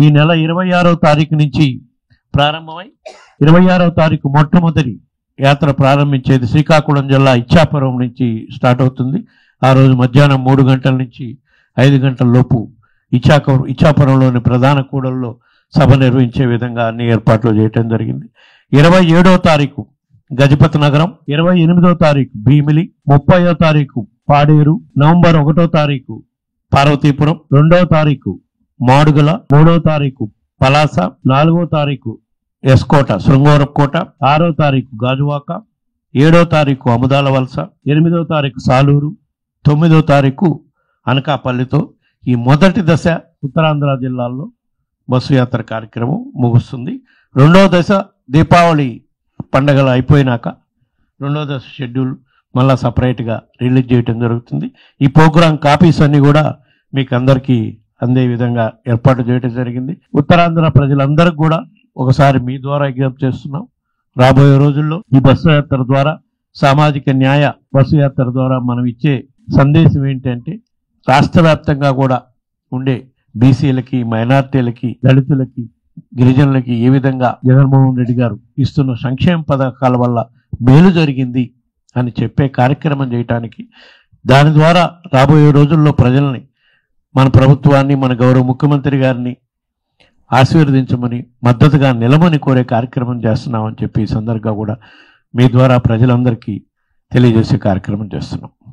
ఈ నెల 26వ తారీఖు నుంచి ప్రారంభమై 26వ తారీఖు మొట్టమొదటి యాత్ర ప్రారంభించేది శ్రీకాకుళం జిల్లా ఇచ్చాపురం నుంచి స్టార్ట్ అవుతుంది. ఆ రోజు మధ్యాహ్నం 3 గంటల నుంచి 5 గంటల లోపు ఇచ్చాపురంలోని ప్రధాన కూడల్లో సభ నిర్వహించే విధంగా అన్ని ఏర్పాట్లు చేయటం జరిగింది. 27వ తారీఖు గజపతి నగరం, 28వ తారీఖు భీమిలి, 30వ తారీఖు పాడేరు, నవంబర్ 1వ తారీఖు పార్వతీపురం, 2వ తారీఖు మాడుగుల, 3వ తారీఖు పలాస, 4వ తారీఖు ఎస్కోట శృంగవరపుకోట, 6వ తారీఖు గాజువాక, 7వ తారీఖు అముదాల వలస, 8వ తారీఖు సాలూరు, 9వ తారీఖు అనకాపల్లితో ఈ మొదటి దశ ఉత్తరాంధ్ర జిల్లాల్లో బస్సు యాత్ర కార్యక్రమం ముగుస్తుంది. 2వ దశ దీపావళి పండగలు అయిపోయినాక 2వ దశ షెడ్యూల్ మళ్ళా సపరేట్గా రిలీజ్ చేయడం జరుగుతుంది. ఈ ప్రోగ్రాం కాపీస్ అన్ని కూడా మీకు అందరికీ అందే విధంగా ఏర్పాటు చేయడం జరిగింది. ఉత్తరాంధ్ర ప్రజలందరికీ కూడా ఒకసారి మీ ద్వారా విజ్ఞప్తి చేస్తున్నాం, రాబోయే రోజుల్లో ఈ బస్సు యాత్ర ద్వారా సామాజిక న్యాయ బస్సు యాత్ర ద్వారా మనం ఇచ్చే సందేశం ఏంటంటే రాష్ట్ర వ్యాప్తంగా కూడా ఉండే బీసీలకి, మైనార్టీలకి, దళితులకి, గిరిజనులకి ఏ విధంగా జగన్మోహన్ రెడ్డి గారు ఇస్తున్న సంక్షేమ పథకాల వల్ల మేలు జరిగింది అని చెప్పే కార్యక్రమం చేయటానికి, దాని ద్వారా రాబోయే రోజుల్లో ప్రజల్ని, మన ప్రభుత్వాన్ని, మన గౌరవ ముఖ్యమంత్రి గారిని ఆశీర్వదించమని, మద్దతుగా నిలమని కోరే కార్యక్రమం చేస్తున్నామని చెప్పి ఈ సందర్భంగా కూడా మీ ద్వారా ప్రజలందరికీ తెలియజేసే కార్యక్రమం చేస్తున్నాం.